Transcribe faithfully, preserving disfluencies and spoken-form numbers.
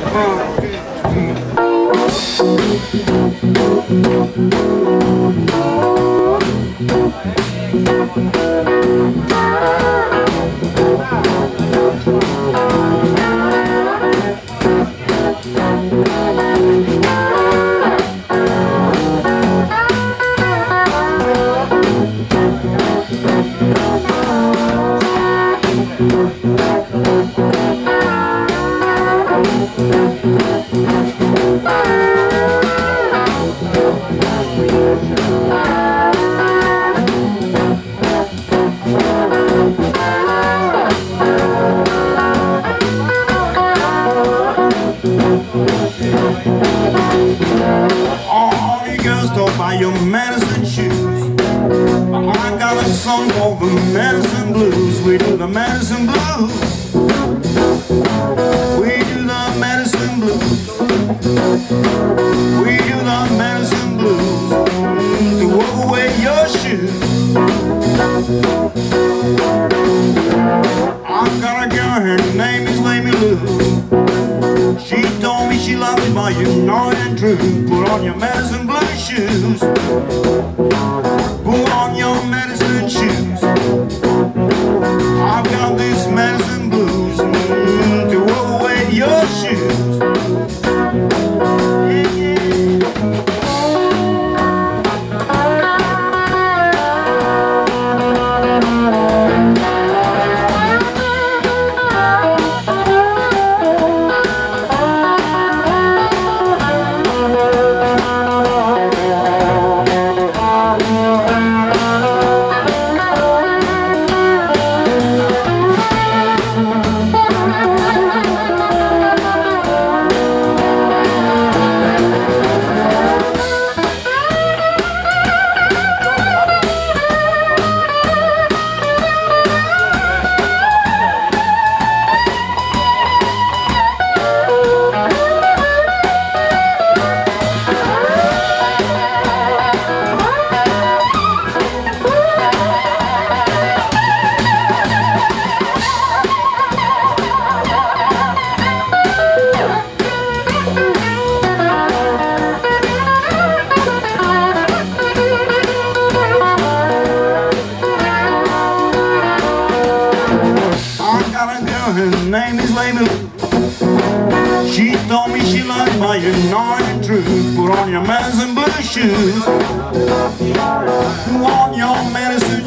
All you girls don't buy your Madison shoes. I got a song called the Madison Blues. We do the Madison Blues. We do the Madison Blues. We do the Madison Blues. To walk away your shoes. I've got a girl, her name is Lady Lou. She told me she loved me, but you're not and true. Put on your Madison blue shoes. Put on your Madison shoes. I've got this Madison blues mm, to roll away your shoes. Yeah, yeah. Her name is Lady Lou. She told me she loved me, but you're not and true. Put on your Madison blue shoes. Put on your Madison